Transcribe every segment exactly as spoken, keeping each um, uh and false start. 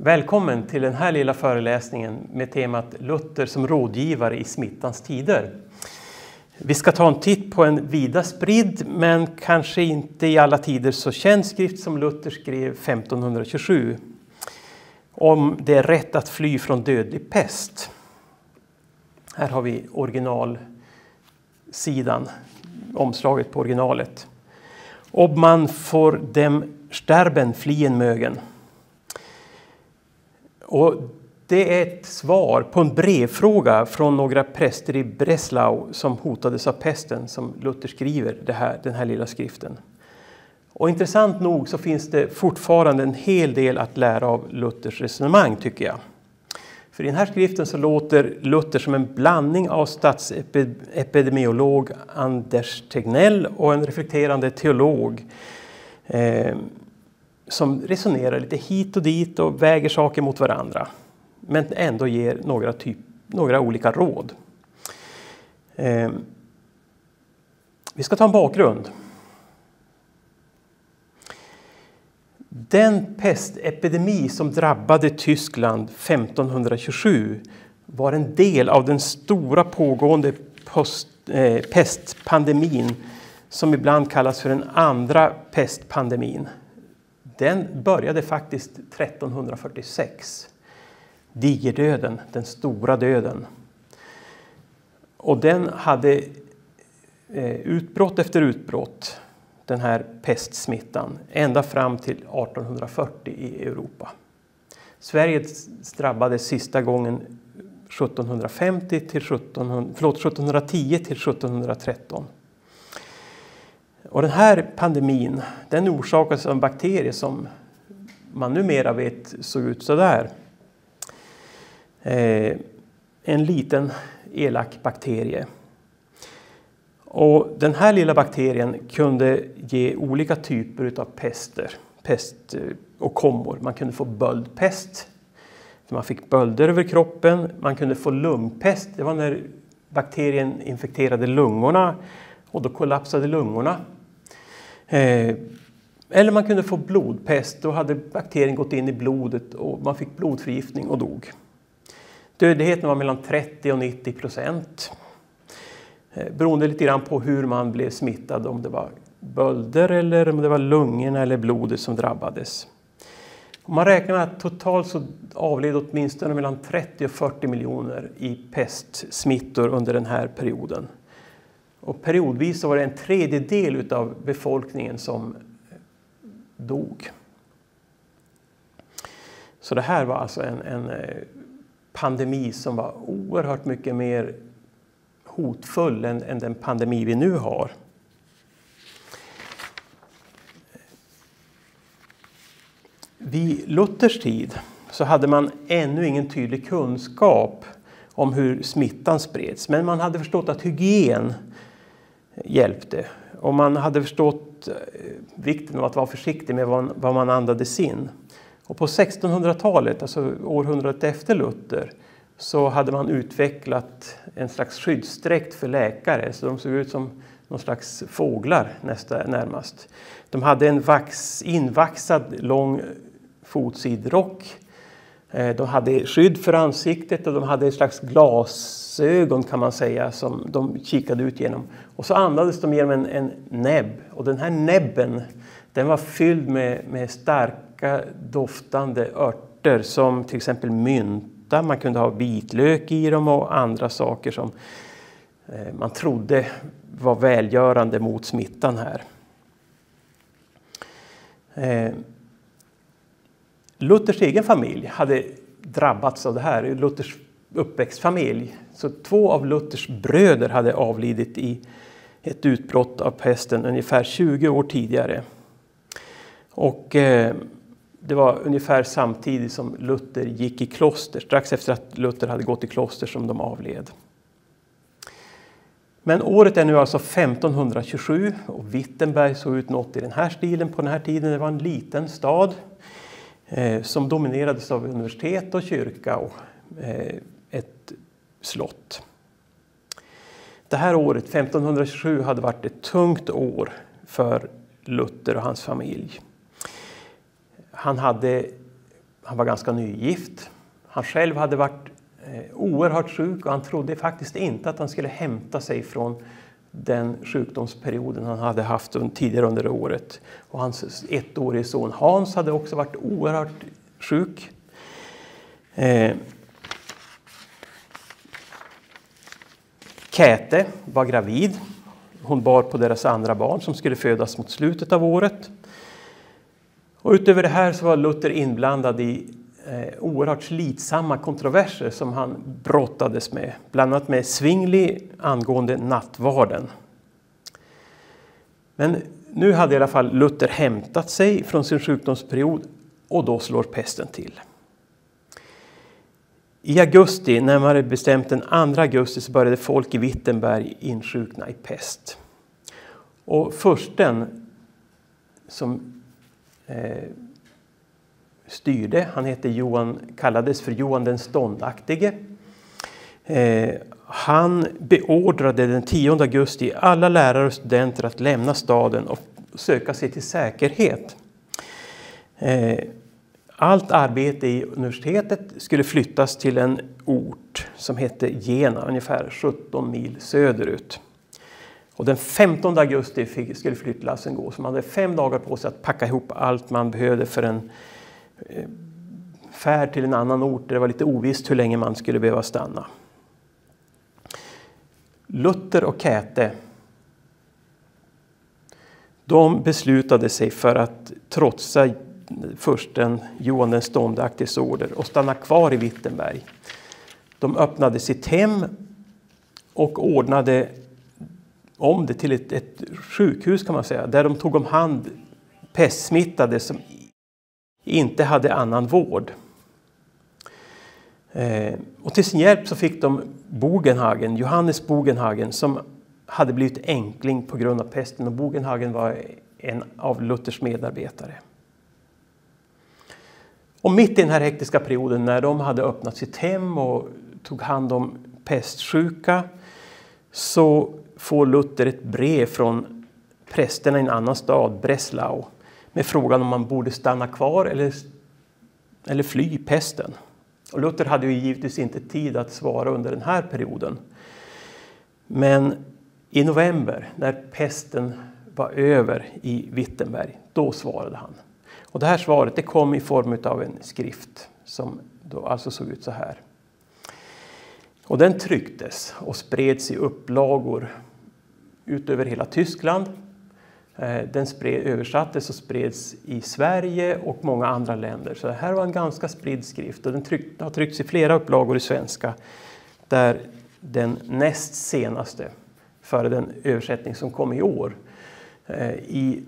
Välkommen till den här lilla föreläsningen med temat Luther som rådgivare i smittans tider. Vi ska ta en titt på en vida spridd men kanske inte i alla tider så känd skrift som Luther skrev femtonhundratjugosju. Om det är rätt att fly från dödlig pest. Här har vi originalsidan, omslaget på originalet. Ob man får dem sterben fliehen mögen. Och det är ett svar på en brevfråga från några präster i Breslau som hotades av pesten, som Luther skriver det här, den här lilla skriften. Och intressant nog så finns det fortfarande en hel del att lära av Luthers resonemang, tycker jag. För i den här skriften så låter Luther som en blandning av statsepidemiolog Anders Tegnell och en reflekterande teolog eh, som resonerar lite hit och dit och väger saker mot varandra. Men ändå ger några, typ, några olika råd. Eh, vi ska ta en bakgrund. Den pestepidemi som drabbade Tyskland femtonhundratjugosju var en del av den stora pågående post, eh, pestpandemin som ibland kallas för den andra pestpandemin. Den började faktiskt trettonhundrafyrtiosex. Digerdöden, den stora döden. Och den hade eh, utbrott efter utbrott, den här pestsmittan, ända fram till artonhundrafyrtio i Europa. Sverige drabbades sista gången sjuttonhundrafemtio till sjuttonhundra, förlåt, sjuttonhundratio till sjuttonhundratretton. Och den här pandemin, den orsakas av en bakterie som man numera vet såg ut så där. Eh, en liten elak bakterie. Och den här lilla bakterien kunde ge olika typer av pester, pest och kommor. Man kunde få böldpest, man fick bölder över kroppen. Man kunde få lungpest, det var när bakterien infekterade lungorna och då kollapsade lungorna. Eh, eller man kunde få blodpest, då hade bakterien gått in i blodet och man fick blodförgiftning och dog. Dödligheten var mellan trettio och nittio procent. Beroende lite grann på hur man blev smittad, om det var bölder eller om det var lungorna eller blodet som drabbades. Och man räknar med att totalt så avled åtminstone mellan trettio och fyrtio miljoner i pestsmittor under den här perioden. Och periodvis så var det en tredjedel av befolkningen som dog. Så det här var alltså en, en pandemi som var oerhört mycket mer hotfull än, än den pandemi vi nu har. Vid Luthers tid så hade man ännu ingen tydlig kunskap om hur smittan spreds. Men man hade förstått att hygien hjälpte. Och man hade förstått vikten av att vara försiktig med vad man andades in. Och på sextonhundratalet, alltså århundradet efter Luther, så hade man utvecklat en slags skyddsdräkt för läkare. Så de såg ut som någon slags fåglar nästa, närmast. De hade en vax, invaxad lång fotsidrock. De hade skydd för ansiktet och de hade ett slags glasögon kan man säga som de kikade ut genom. Och så andades de genom en, en näbb. Och den här näbben, den var fylld med, med starka doftande örter som till exempel mynt. Man kunde ha vitlök i dem och andra saker som man trodde var välgörande mot smittan här. Luthers egen familj hade drabbats av det här. Luthers uppväxtfamilj. Så två av Luthers bröder hade avlidit i ett utbrott av pesten ungefär tjugo år tidigare. Och det var ungefär samtidigt som Luther gick i kloster. Strax efter att Luther hade gått i kloster som de avled. Men året är nu alltså femtonhundratjugosju och Wittenberg såg ut något i den här stilen på den här tiden. Det var en liten stad eh, som dominerades av universitet och kyrka och eh, ett slott. Det här året, femtonhundratjugosju, hade varit ett tungt år för Luther och hans familj. Han hade han var ganska nygift. Han själv hade varit eh, oerhört sjuk och han trodde faktiskt inte att han skulle hämta sig från den sjukdomsperioden han hade haft tidigare under året. Och hans ettårige son Hans hade också varit oerhört sjuk. Eh, Käte var gravid. Hon bar på deras andra barn som skulle födas mot slutet av året. Och utöver det här så var Luther inblandad i eh, oerhört slitsamma kontroverser som han brottades med. Bland annat med Zwingli angående nattvarden. Men nu hade i alla fall Luther hämtat sig från sin sjukdomsperiod och då slår pesten till. I augusti, närmare bestämt den andra augusti, så började folk i Wittenberg insjukna i pest. Och försten som eh, styrde, han hette Johan, kallades för Johan den ståndaktige. Eh, han beordrade den tionde augusti alla lärare och studenter att lämna staden och söka sig till säkerhet. Eh, Allt arbete i universitetet skulle flyttas till en ort som hette Jena, ungefär sjutton mil söderut. Och den femtonde augusti fick, skulle flyttlassen gå, så man hade fem dagar på sig att packa ihop allt man behövde för en eh, färd till en annan ort. Det var lite ovisst hur länge man skulle behöva stanna. Luther och Käte, de beslutade sig för att trotsa försten Johan den ståndaktiges order och stanna kvar i Wittenberg. De öppnade sitt hem och ordnade om det till ett, ett sjukhus, kan man säga, där de tog om hand pestsmittade som inte hade annan vård. Eh, och till sin hjälp så fick de Bogenhagen, Johannes Bogenhagen, som hade blivit enkling på grund av pesten, och Bogenhagen var en av Luthers medarbetare. Och mitt i den här hektiska perioden, när de hade öppnat sitt hem och tog hand om pestsjuka, så får Luther ett brev från prästerna i en annan stad, Breslau, med frågan om man borde stanna kvar eller, eller fly pesten. Och Luther hade ju givetvis inte tid att svara under den här perioden. Men i november, när pesten var över i Wittenberg, då svarade han. Och det här svaret, det kom i form av en skrift som då alltså såg ut så här. Och den trycktes och spreds i upplagor ut över hela Tyskland. Den spred, översattes och spreds i Sverige och många andra länder. Så det här var en ganska spridd skrift, och den tryck, har tryckts i flera upplagor i svenska, där den näst senaste, före den översättning som kom i år, i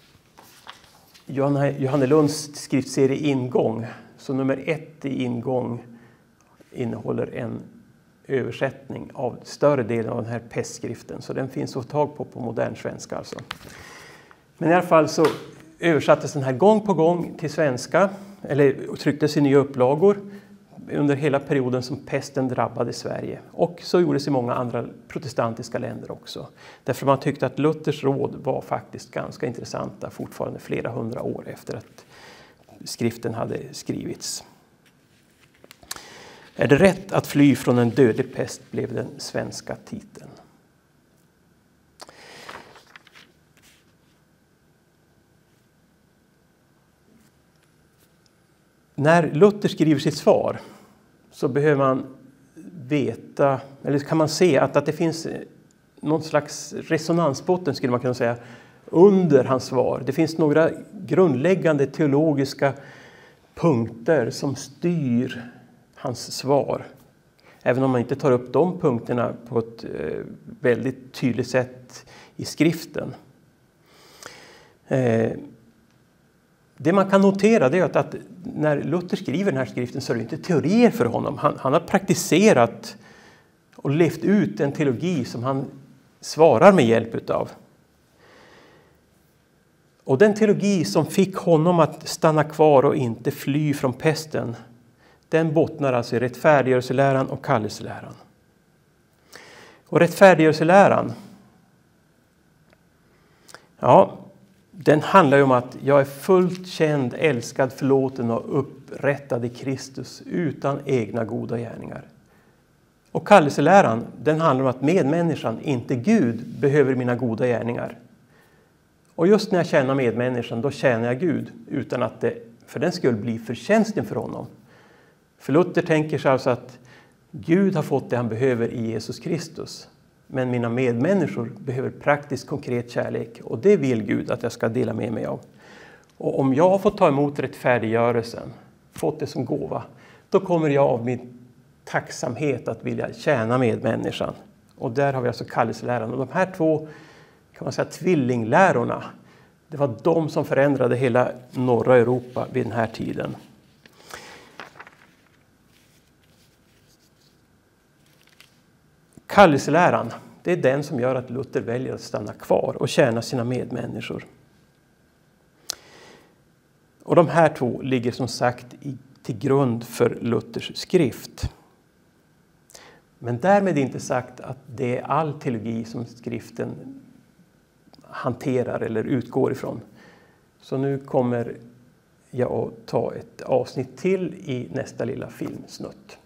Johanne Lunds skriftserie Ingång, så nummer ett i Ingång innehåller en översättning av större delen av den här pestskriften, så den finns att få tag på på modern svenska alltså. Men i alla fall så översattes den här gång på gång till svenska, eller trycktes i nya upplagor under hela perioden som pesten drabbade Sverige. Och så gjordes i många andra protestantiska länder också. Därför man tyckte att Luthers råd var faktiskt ganska intressanta fortfarande flera hundra år efter att skriften hade skrivits. Är det rätt att fly från en dödlig pest, blev den svenska titeln. När Luther skriver sitt svar så behöver man veta, eller kan man se att, att det finns någon slags resonansbotten, skulle man kunna säga, under hans svar. Det finns några grundläggande teologiska punkter som styr hans svar. Även om man inte tar upp de punkterna på ett eh, väldigt tydligt sätt i skriften. Eh, Det man kan notera är att, att när Luther skriver den här skriften så är det inte teorier för honom. Han, han har praktiserat och levt ut en teologi som han svarar med hjälp utav. Och den teologi som fick honom att stanna kvar och inte fly från pesten, den bottnar alltså i rättfärdiggörelseläran och kallelseläran. Och rättfärdiggörelseläran, ja, Den handlar ju om att jag är fullt känd, älskad, förlåten och upprättad i Kristus utan egna goda gärningar. Och kallelseläran, den handlar om att medmänniskan, inte Gud, behöver mina goda gärningar. Och just när jag tjänar medmänniskan, då tjänar jag Gud utan att det för den skull blir förtjänsten för honom. För Luther tänker sig alltså att Gud har fått det han behöver i Jesus Kristus. Men mina medmänniskor behöver praktiskt konkret kärlek, och det vill Gud att jag ska dela med mig av. Och om jag har fått ta emot rättfärdiggörelsen, fått det som gåva, då kommer jag av min tacksamhet att vilja tjäna medmänniskan. Och där har vi alltså kallelseläran. Och de här två, kan man säga, tvillinglärorna, det var de som förändrade hela norra Europa vid den här tiden. Kallelseläran, det är den som gör att Luther väljer att stanna kvar och tjäna sina medmänniskor. Och de här två ligger som sagt i, till grund för Luthers skrift. Men därmed inte sagt att det är all teologi som skriften hanterar eller utgår ifrån. Så nu kommer jag att ta ett avsnitt till i nästa lilla filmsnutt.